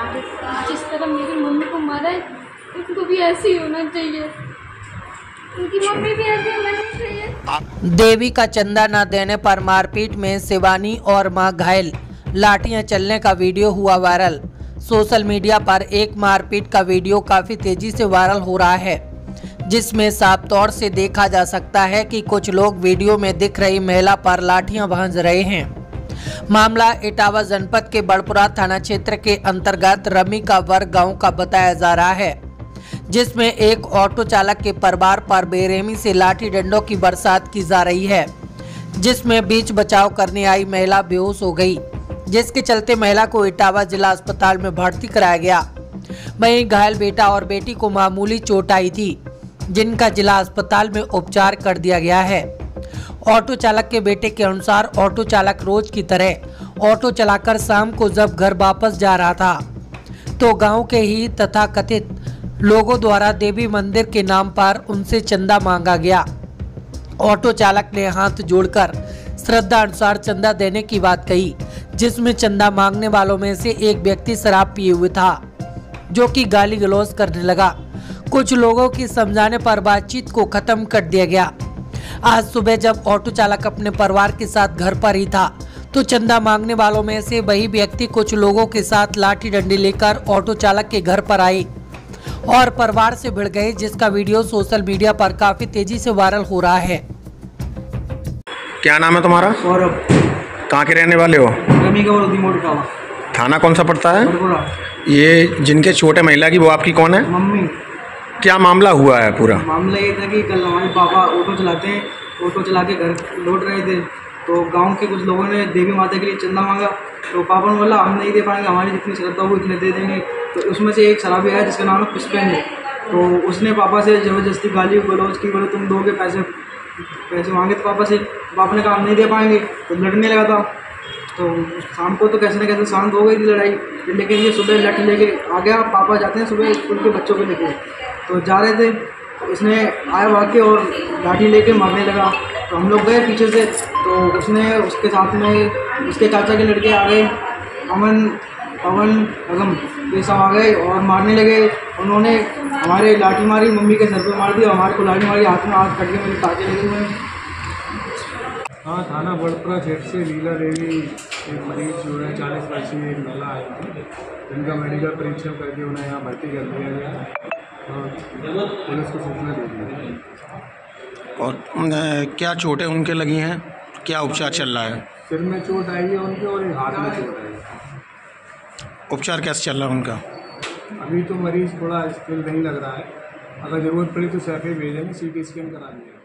जिस तरह मेरी मम्मी को मारा है उनको भी ऐसे ही होना चाहिए, उनकी मम्मी भी ऐसे होना चाहिए। देवी का चंदा न देने पर मारपीट में शिवानी और मां घायल, लाठियां चलने का वीडियो हुआ वायरल। सोशल मीडिया पर एक मारपीट का वीडियो काफी तेजी से वायरल हो रहा है, जिसमें साफ तौर से देखा जा सकता है कि कुछ लोग वीडियो में दिख रही महिला पर लाठियां भांज रहे हैं। मामला इटावा जनपद के बड़पुरा थाना क्षेत्र के अंतर्गत रमी का वर्ग गांव का बताया जा रहा है, जिसमें एक ऑटो चालक के परिवार पर बेरहमी से लाठी डंडों की बरसात की जा रही है, जिसमें बीच बचाव करने आई महिला बेहोश हो गई, जिसके चलते महिला को इटावा जिला अस्पताल में भर्ती कराया गया। वहीं घायल बेटा और बेटी को मामूली चोट आई थी, जिनका जिला अस्पताल में उपचार कर दिया गया है। ऑटो चालक के बेटे के अनुसार ऑटो चालक रोज की तरह ऑटो चलाकर शाम को जब घर वापस जा रहा था तो गांव के ही तथाकथित लोगों द्वारा देवी मंदिर के नाम पर उनसे चंदा मांगा गया। ऑटो चालक ने हाथ जोड़कर श्रद्धा अनुसार चंदा देने की बात कही, जिसमें चंदा मांगने वालों में से एक व्यक्ति शराब पिए हुए था, जो कि गाली गलौज करने लगा। कुछ लोगों की समझाने पर बातचीत को खत्म कर दिया गया। आज सुबह जब ऑटो चालक अपने परिवार के साथ घर पर ही था तो चंदा मांगने वालों में से वही व्यक्ति कुछ लोगों के साथ लाठी डंडी लेकर ऑटो चालक के घर पर आए और परिवार से भिड़ गए, जिसका वीडियो सोशल मीडिया पर काफी तेजी से वायरल हो रहा है। क्या नाम है तुम्हारा? सौरभ। कहाँ के रहने वाले हो? रमी का मोड़ का। थाना कौन सा पड़ता है? बड़पुरा। ये जिनके छोटे महिला की वो आपकी कौन है? मम्मी। क्या मामला हुआ है पूरा? मामला ये था कि कल हमारे पापा ऑटो चलाते हैं, ऑटो चला के घर लौट रहे थे तो गांव के कुछ लोगों ने देवी माता के लिए चंदा मांगा, तो पापा ने बोला हम नहीं दे पाएंगे, हमारी जितनी श्रद्धा हो इतने दे देंगे। तो उसमें से एक शराबी आया जिसका नाम है पुष्पेंद्र, तो उसने पापा से ज़बरदस्ती गाली गलौज की, बोले तुम दोगे पैसे मांगे तो पापा ने कहा हम नहीं दे पाएंगे, तो लड़ने लगा था। तो शाम को तो कैसे न कैसे शांत हो गई थी लड़ाई, लेकिन ये सुबह लठ लेके आ गया। पापा जाते हैं सुबह स्कूल के बच्चों को लेके, तो जा रहे थे तो इसने आया भाग के और लाठी लेके मारने लगा। तो हम लोग गए पीछे से, तो उसने उसके साथ में उसके चाचा के लड़के आ गए, अमन पवन अगम, ये सब आ गए और मारने लगे। उन्होंने हमारे लाठी मारी, मम्मी के सर पे मार दी और हमारे को लाठी मारी, हाथ में हाथ कट के मेरे टाँके लगे हुए हैं। हाँ, थाना बड़पुरा क्षेत्र से लीला देवी एक मरीज जो है 40 वर्षीय एक महिला आई थी, जिनका मेडिकल परीक्षण करके उन्हें यहाँ भर्ती कर दिया गया और पुलिस को सूचना दे दी। और क्या चोटें उनके लगी हैं? क्या उपचार चल रहा है? सिर में चोट आई है उनके और एक हाथ में चोट आई है। उपचार कैसे चल रहा है उनका? अभी तो मरीज थोड़ा स्थिर नहीं लग रहा है, अगर ज़रूरत पड़ी तो सैफे भेजेंगे, CT स्कैन करा देंगे।